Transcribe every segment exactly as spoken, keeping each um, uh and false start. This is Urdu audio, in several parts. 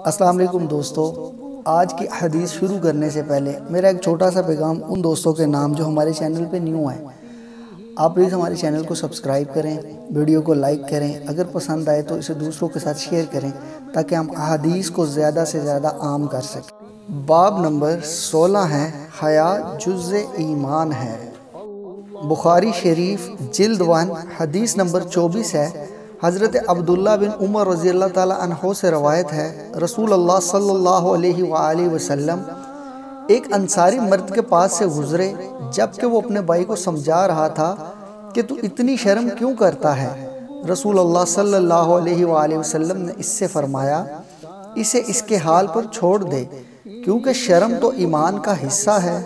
السلام علیکم دوستو، آج کی حدیث شروع کرنے سے پہلے میرا ایک چھوٹا سا پیغام ان دوستوں کے نام جو ہمارے چینل پہ نیو ہیں۔ آپ پلیز ہمارے چینل کو سبسکرائب کریں، ویڈیو کو لائک کریں، اگر پسند آئے تو اسے دوسروں کے ساتھ شیئر کریں تاکہ ہم حدیث کو زیادہ سے زیادہ عام کر سکیں۔ باب نمبر سولہ ہے، حیا جزء ایمان ہے۔ بخاری شریف جلد ون حدیث نمبر چوبیس ہے۔ حضرت عبداللہ بن عمر رضی اللہ تعالیٰ عنہ سے روایت ہے، رسول اللہ صلی اللہ علیہ وآلہ وسلم ایک انصاری مرد کے پاس سے گزرے جبکہ وہ اپنے بھائی کو سمجھا رہا تھا کہ تو اتنی شرم کیوں کرتا ہے۔ رسول اللہ صلی اللہ علیہ وآلہ وسلم نے اس سے فرمایا، اسے اس کے حال پر چھوڑ دے کیونکہ شرم تو ایمان کا حصہ ہے۔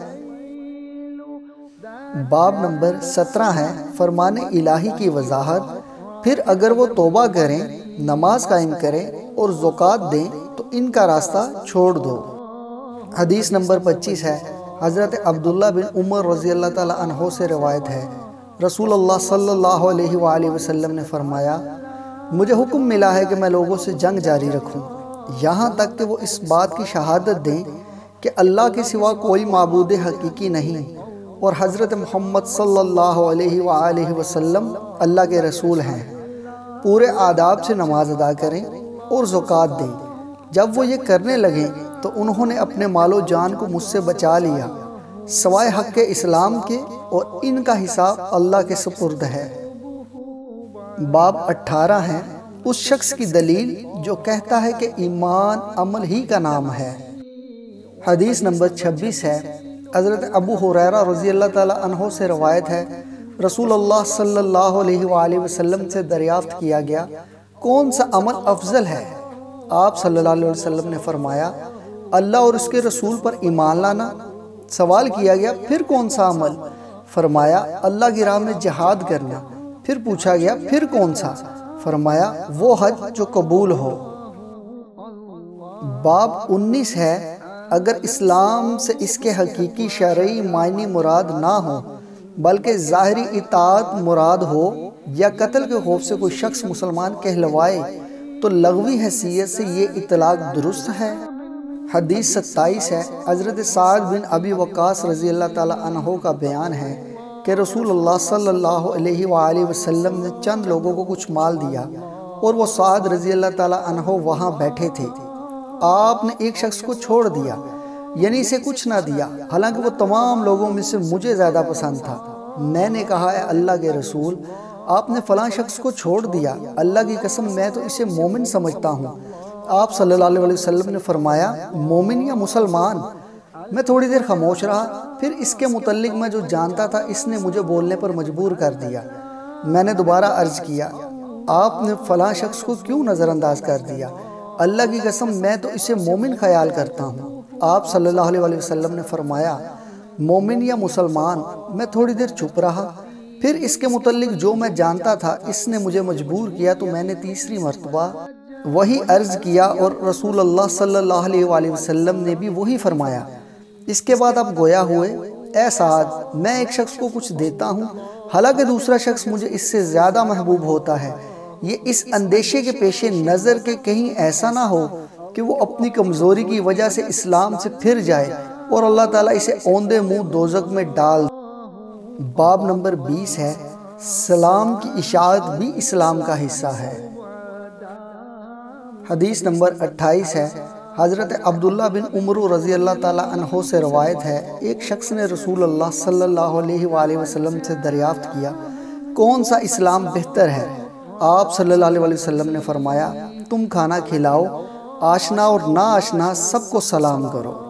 باب نمبر سترہ ہے، فرمان الہی کی وضاحت۔ پھر اگر وہ توبہ کریں، نماز قائم کریں اور زکوٰۃ دیں تو ان کا راستہ چھوڑ دو۔ حدیث نمبر پچیس ہے، حضرت عبداللہ بن عمر رضی اللہ تعالیٰ عنہ سے روایت ہے، رسول اللہ صلی اللہ علیہ وآلہ وسلم نے فرمایا، مجھے حکم ملا ہے کہ میں لوگوں سے جنگ جاری رکھوں یہاں تک کہ وہ اس بات کی شہادت دیں کہ اللہ کے سوا کوئی معبود حقیقی نہیں اور حضرت محمد صلی اللہ علیہ وآلہ وسلم اللہ کے رسول ہیں، پورے آداب سے نماز ادا کریں اور زکوٰۃ دیں۔ جب وہ یہ کرنے لگیں تو انہوں نے اپنے مال و جان کو مجھ سے بچا لیا سوائے حق اسلام کے، اور ان کا حساب اللہ کے سپرد ہے۔ باب اٹھارہ ہے، اس شخص کی دلیل جو کہتا ہے کہ ایمان عمل ہی کا نام ہے۔ حدیث نمبر چھبیس ہے، حضرت ابو ہریرہ رضی اللہ تعالیٰ عنہ سے روایت ہے، رسول اللہ صلی اللہ علیہ وآلہ وسلم سے دریافت کیا گیا، کون سا عمل افضل ہے؟ آپ صلی اللہ علیہ وسلم نے فرمایا، اللہ اور اس کے رسول پر ایمان لانا۔ سوال کیا گیا، پھر کون سا عمل؟ فرمایا، اللہ کی راہ میں جہاد کرنا۔ پھر پوچھا گیا، پھر کون سا؟ فرمایا، وہ حج جو قبول ہو۔ باب انیس ہے، اگر اسلام سے اس کے حقیقی شرعی معنی مراد نہ ہو بلکہ ظاہری اطاعت مراد ہو یا قتل کے خوف سے کوئی شخص مسلمان کہلوائے تو لغوی حیثیت سے یہ اطلاق درست ہے۔ حدیث ستائیس ہے، حضرت سعد بن ابی وقاص رضی اللہ تعالیٰ عنہ کا بیان ہے کہ رسول اللہ صلی اللہ علیہ وآلہ وسلم نے چند لوگوں کو کچھ مال دیا اور وہ سعد رضی اللہ تعالیٰ عنہ وہاں بیٹھے تھے۔ آپ نے ایک شخص کو چھوڑ دیا، یعنی اسے کچھ نہ دیا، حالانکہ وہ تمام لوگوں میں سے مجھے زیادہ پسند تھا۔ میں نے کہا، اے اللہ کے رسول، آپ نے فلاں شخص کو چھوڑ دیا، اللہ کی قسم میں تو اسے مومن سمجھتا ہوں۔ آپ صلی اللہ علیہ وسلم نے فرمایا، مومن یا مسلمان؟ میں تھوڑی دیر خاموش رہا، پھر اس کے متعلق میں جو جانتا تھا اس نے مجھے بولنے پر مجبور کر دیا۔ میں نے دوبارہ عرض کیا، آپ نے فلاں شخص کو کیوں نظر انداز کر دیا؟ اللہ کی قسم میں تو اسے مومن خیال کرتا ہوں۔ آپ صلی اللہ علیہ وسلم نے فرمایا، مومن یا مسلمان؟ میں تھوڑی دیر چپ رہا، پھر اس کے متعلق جو میں جانتا تھا اس نے مجھے مجبور کیا تو میں نے تیسری مرتبہ وہی عرض کیا اور رسول اللہ صلی اللہ علیہ وآلہ وسلم نے بھی وہی فرمایا۔ اس کے بعد آپ گویا ہوئے، اے سعد، میں ایک شخص کو کچھ دیتا ہوں حالانکہ دوسرا شخص مجھے اس سے زیادہ محبوب ہوتا ہے، یہ اس اندیشے کے پیش نظر کہ کہیں ایسا نہ ہو کہ وہ اپنی کمزوری کی وجہ سے اسلام سے پھر جائے اور اللہ تعالیٰ اسے اوندے منہ دوزخ میں ڈال دے۔ باب نمبر بیس ہے، سلام کی اشاعت بھی اسلام کا حصہ ہے۔ حدیث نمبر اٹھائیس ہے، حضرت عبداللہ بن عمر رضی اللہ تعالیٰ عنہ سے روایت ہے، ایک شخص نے رسول اللہ صلی اللہ علیہ وآلہ وسلم سے دریافت کیا، کون سا اسلام بہتر ہے؟ آپ صلی اللہ علیہ وسلم نے فرمایا، تم کھانا کھلاؤ، آشنا اور نا آشنا سب کو سلام کرو۔